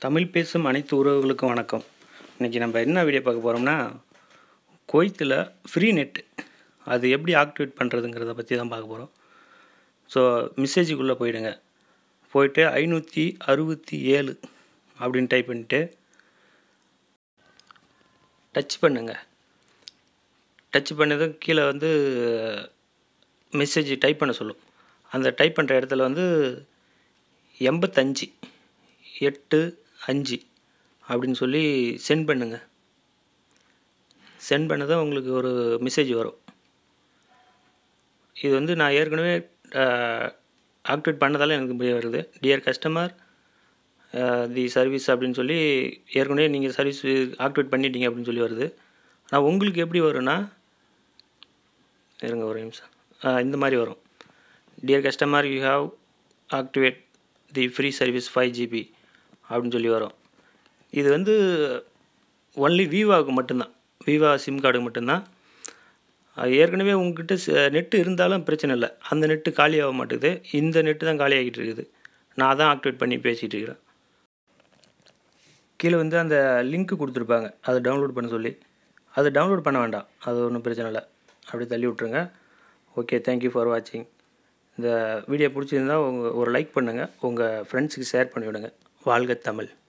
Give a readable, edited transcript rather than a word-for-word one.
தமிழ் பேசும் அனைத்து உறவுகளுக்கும் வணக்கம். இன்றைக்கி நம்ம என்ன வீடியோ பார்க்க போகிறோம்னா, குவைத்தில் ஃப்ரீ நெட் அது எப்படி ஆக்டிவேட் பண்ணுறதுங்கிறத பற்றி தான் பார்க்க போகிறோம். ஸோ மெசேஜுக்குள்ளே போயிடுங்க. போயிட்டு 567 அப்படின்னு டைப் பண்ணிவிட்டு டச் பண்ணுங்கள். டச் பண்ணதும் கீழே மெசேஜ் டைப் பண்ண சொல்லும். அந்த டைப் பண்ணுற இடத்துல 85 அப்படின்னு சொல்லி சென்ட் பண்ணுங்க. சென்ட் பண்ணதான் உங்களுக்கு ஒரு மெசேஜ் வரும். இது நான் ஏற்கனவே ஆக்டிவேட் பண்ணதால் எனக்கு இப்படி வருது. டியர் கஸ்டமர் தி சர்வீஸ் அப்படின்னு சொல்லி ஏற்கனவே நீங்கள் சர்வீஸ் ஆக்டிவேட் பண்ணிட்டீங்க அப்படின்னு சொல்லி வருது. ஆனால் உங்களுக்கு எப்படி வரும்னா, இருங்க ஒரு நிமிஷம், இந்த மாதிரி வரும். Dear customer you have activated the free service 5 GB அப்படின்னு சொல்லி வரும். இது ஒன்லி விவாவுக்கு மட்டும்தான், விவா சிம் கார்டுக்கு மட்டும்தான். ஏற்கனவே உங்ககிட்ட நெட்டு இருந்தாலும் பிரச்சனை இல்லை, அந்த நெட்டு காலியாக மாட்டேங்குது. இந்த நெட்டு தான் காலியாகிட்டு இருக்குது. நான் தான் ஆக்டிவேட் பண்ணி பேசிகிட்டு இருக்கிறேன். கீழே அந்த லிங்க்கு கொடுத்துருப்பாங்க, அதை டவுன்லோட் பண்ண சொல்லி. அதை டவுன்லோட் பண்ண வேண்டாம், அது ஒன்றும் பிரச்சனை இல்லை, அப்படி தள்ளி விட்ருங்க. ஓகே, தேங்க்யூ ஃபார் வாட்சிங். இந்த வீடியோ பிடிச்சிருந்தால் ஒரு லைக் பண்ணுங்கள், உங்கள் ஃப்ரெண்ட்ஸுக்கு ஷேர் பண்ணிவிடுங்க. வாழ்க தமிழ்.